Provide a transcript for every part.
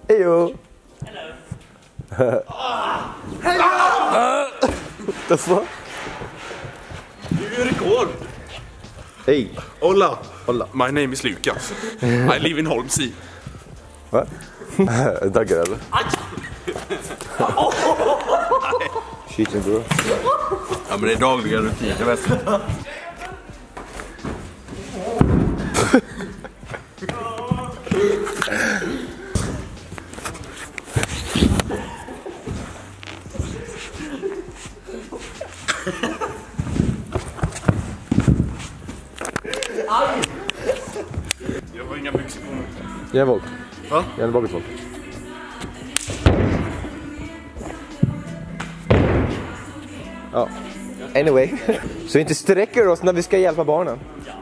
Hejo! Hello! The fuck? Du är rekord! Hej! Hola! Hola! My name is Lucas. I live in Holmsy. Va? Daggar eller? Cheating bro. Ja, men det är dagliga rutiner, vet du. Jag har inga byxor på mig. Ge en volt. Va? Ge en bakåtvolt. Ja. Anyway. Så inte sträcker oss när vi ska hjälpa barnen.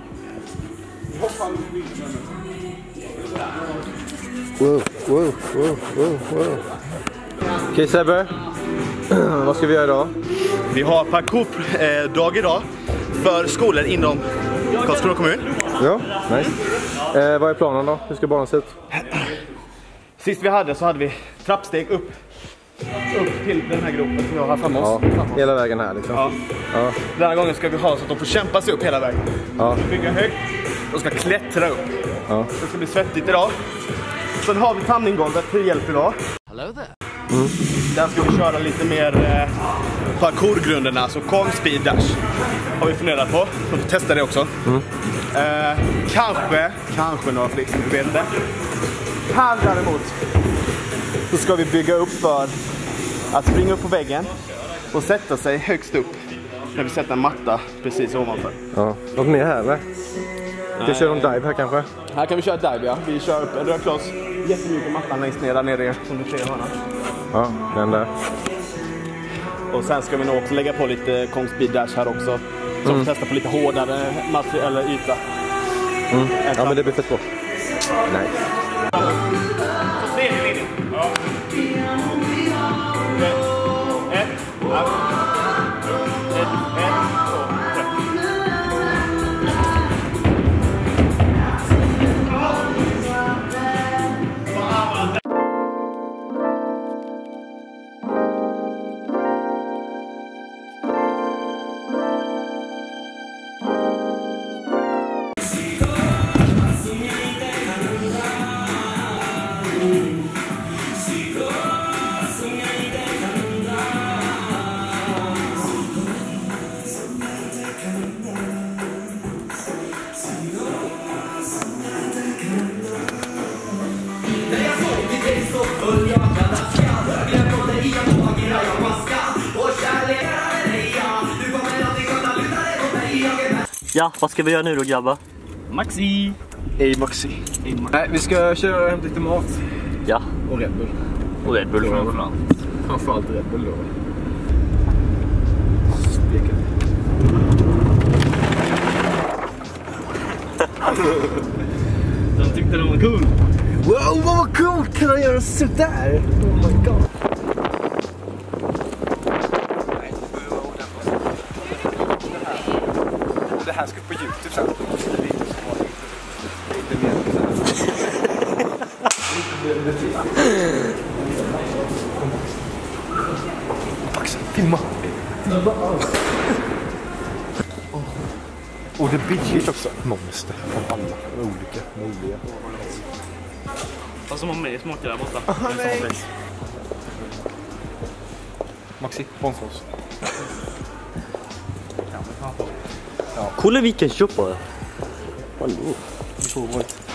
Wow. Okej Sebbe. Vad ska vi göra idag? Vi har parkourdag idag för skolor inom Karlskrona kommun. Ja, nice. Vad är planen då? Hur ska banan se ut? Sist vi hade vi trappsteg upp till den här gropen som vi har här framme oss. Ja, hela vägen här liksom. Ja. Ja. Den här gången ska vi ha så att de får kämpa sig upp hela vägen. Ja. Bygga högt. De ska klättra upp. Ja. Det ska bli svettigt idag. Sen har vi tandinggolvet till hjälp idag. Hello there. Där ska vi köra lite mer parkourgrunderna, alltså Kong Speed Dash. Har vi funderat på. Så vi får testa det också. Kanske några fler, vi vet inte. Här däremot så ska vi bygga upp för att springa upp på väggen och sätta sig högst upp när vi sätter en matta precis ovanför. Ja. Något mer här eller? Vi kör en dive här kanske? Här kan vi köra ett dive, ja. Vi kör upp en röd kloss, jättemycket mattan längst ner där nere som du ser hörna. Ja, den där. Och sen ska vi nog också lägga på lite Kong Speed Dash här också. Så vi testar på lite hårdare material eller yta. Ja, men det blir fett bra. Nej. Så tredje linjen. Ja. Ja, vad ska vi göra nu då grabbar? Maxi! Ej Maxi. Nej, vi ska köra och hämta lite mat. Ja. Och Red Bull. Och Red Bull framförallt. Framförallt Red Bull då. De tyckte de var cool. Wow, vad coolt! Kan han göra sådär? Oh my god. Det här ska på YouTube sen. Axel, filma! Och det är billigt också. Monster av alla olika möjliga. Vad som har mig smakar där borta. Nej. Maxi, sponsra oss. Kolla vilken köp bara. Hallå. Vi får vara ett.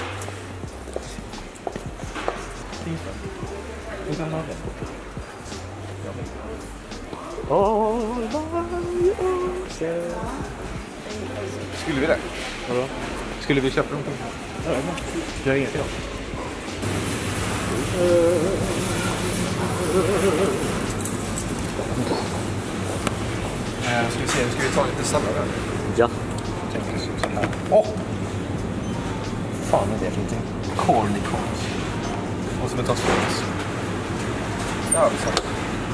Skulle vi det? Vadå? Skulle vi köpa någonting? Ja, jag har inget idag. Ska vi ta lite sallad där? Ja. Tänker så här. Åh! Fan är det för någonting? Corny corns. Och så vi tar sås. Ja, vi sa.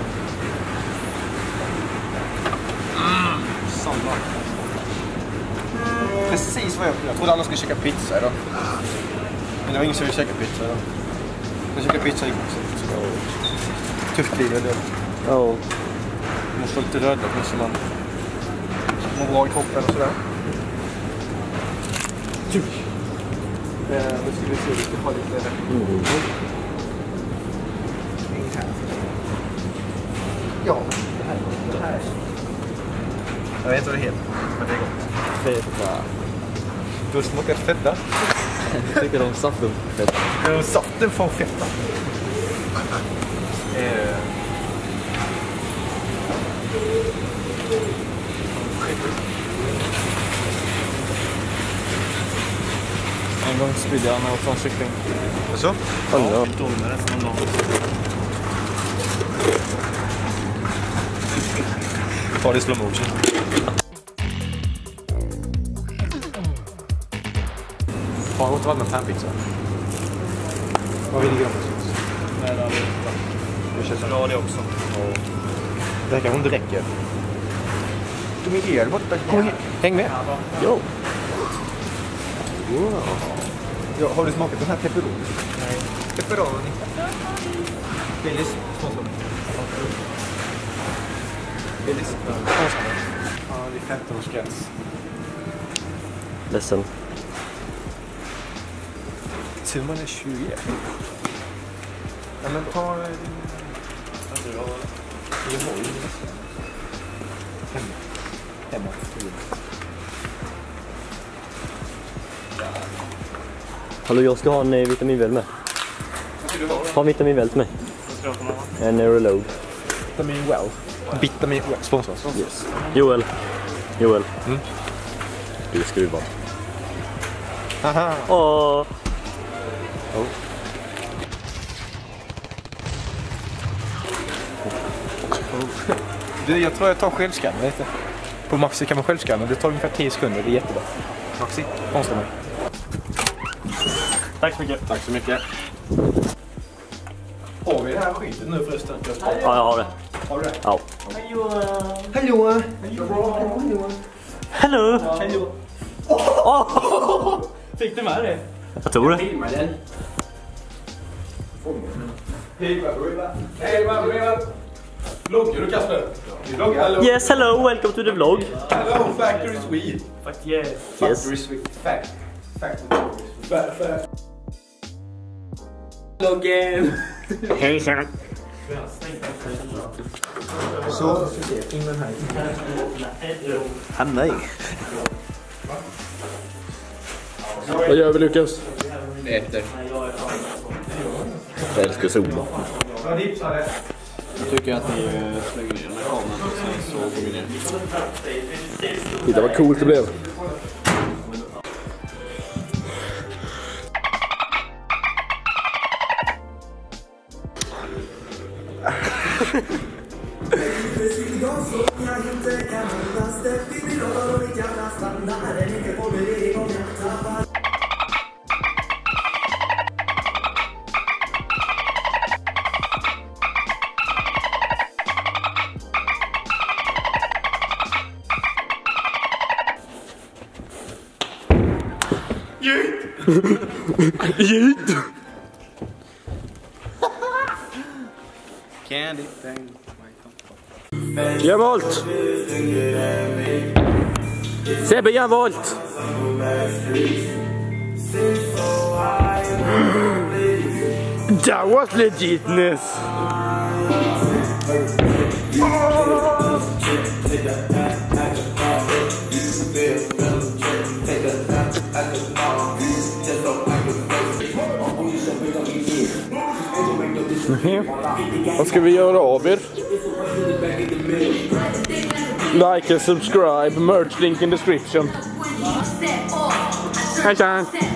Sallad. Precis vad jag trodde alla skulle käka pizza idag. Men det var ingen som ville käka pizza idag. Jag käkar pizza igår också. Tufft liv är det. Ja. Man måste vara lite röd så man mår bra i kroppen och sådär. Då ska vi se, vi ska ha lite... Ja, det här. Jag vet inte vad det heter, men det är gott. Feta. Du har smakat feta? Jag tycker om saften feta. Saften får feta. En gång spydde jag när jag åt sån kyckling. Så? Ja. Med resten av dagen. Ta det i slow motion. Fan, gott vatten med panpizza. Vad vill du göra? Nej, det har vi inte. Det känns Ja, det också. Det här kanske inte räcker. De är el borta. Kom igen. Häng med. Jo. Wow. Ja, har du smakat den här pepperoni? Nej. Pepperoni. Billys sponsor. Billys sponsor. Ja, det är 15-årsgräns. Ledsen. Tur man är 20. Ja, men ta... Hemma. Hallå, jag ska ha en vitaminväl med. Ha en vitaminväl till mig. En Neuroload. Vitamin well. Vitamin well. Sponsor. Yes. Joel. Mm. Du är skruvad. Haha. Åh. Du, jag tror jag tar självskann, vet du. På Maxi kan man självskanna. Det tar ungefär 10 sekunder. Det är jättebra. Maxi, sponsra mig. Tack så mycket. Tack så mycket. Har vi det här skiten nu förresten? Ja, jag har det. Har du det? Ja. Hallå! Hello. Hej. Fick du med det? Jag tror det. Hej, vloggar du, Kasper? Hello. Yes, hello. Welcome to the vlog. Hello, Factory Swede. Fuck yeah. Yes. Factory Swede. Factory. Loggen. Hejsan. Så, in den här. Nej. Vad gör vi, Lukas? Äter. Jag älskar solen. Jag dipsade. Jag tycker att ni slänger ner den här kameran och sen så går vi ner. Titta vad coolt det blev. Git! Candy thing. Gör volt! Sebbe, gör volt! That was legitness! Vad ska vi göra av er? Like and subscribe, merch link in description. Hej,